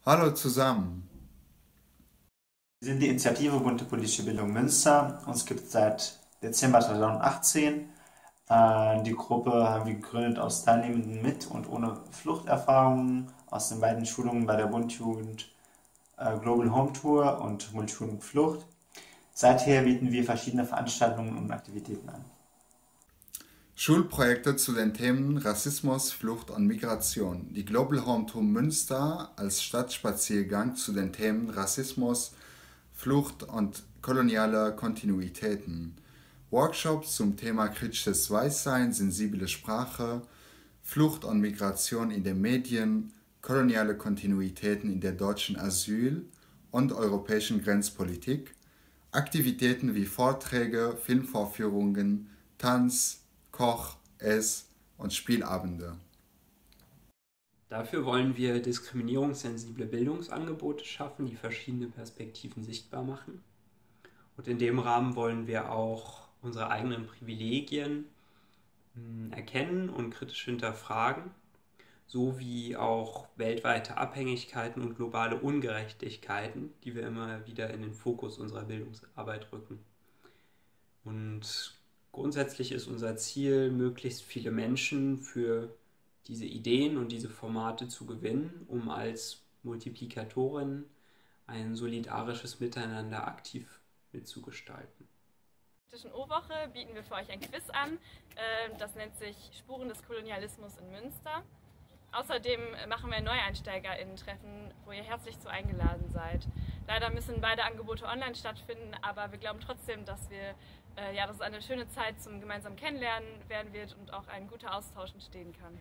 Hallo zusammen. Wir sind die Initiative Bunte Politische Bildung Münster. Uns gibt es seit Dezember 2018. Die Gruppe haben wir gegründet aus Teilnehmenden mit und ohne Fluchterfahrungen aus den beiden Schulungen bei der Bundjugend Global Home Tour und Multischulung Flucht. Seither bieten wir verschiedene Veranstaltungen und Aktivitäten an. Schulprojekte zu den Themen Rassismus, Flucht und Migration. Die Global Home Tour Münster als Stadtspaziergang zu den Themen Rassismus, Flucht und koloniale Kontinuitäten. Workshops zum Thema kritisches Weißsein, sensible Sprache, Flucht und Migration in den Medien, koloniale Kontinuitäten in der deutschen Asyl- und europäischen Grenzpolitik, Aktivitäten wie Vorträge, Filmvorführungen, Tanz, Koch-, Ess- und Spielabende. Dafür wollen wir diskriminierungssensible Bildungsangebote schaffen, die verschiedene Perspektiven sichtbar machen. Und in dem Rahmen wollen wir auch unsere eigenen Privilegien erkennen und kritisch hinterfragen, sowie auch weltweite Abhängigkeiten und globale Ungerechtigkeiten, die wir immer wieder in den Fokus unserer Bildungsarbeit rücken. Und grundsätzlich ist unser Ziel, möglichst viele Menschen für diese Ideen und diese Formate zu gewinnen, um als Multiplikatoren ein solidarisches Miteinander aktiv mitzugestalten. In der O-Woche bieten wir für euch ein Quiz an. Das nennt sich Spuren des Kolonialismus in Münster. Außerdem machen wir ein NeueinsteigerInnen-Treffen, wo ihr herzlich zu eingeladen seid. Leider müssen beide Angebote online stattfinden, aber wir glauben trotzdem, dass es eine schöne Zeit zum gemeinsamen Kennenlernen werden wird und auch ein guter Austausch entstehen kann.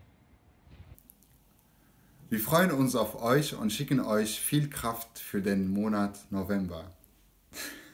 Wir freuen uns auf euch und schicken euch viel Kraft für den Monat November.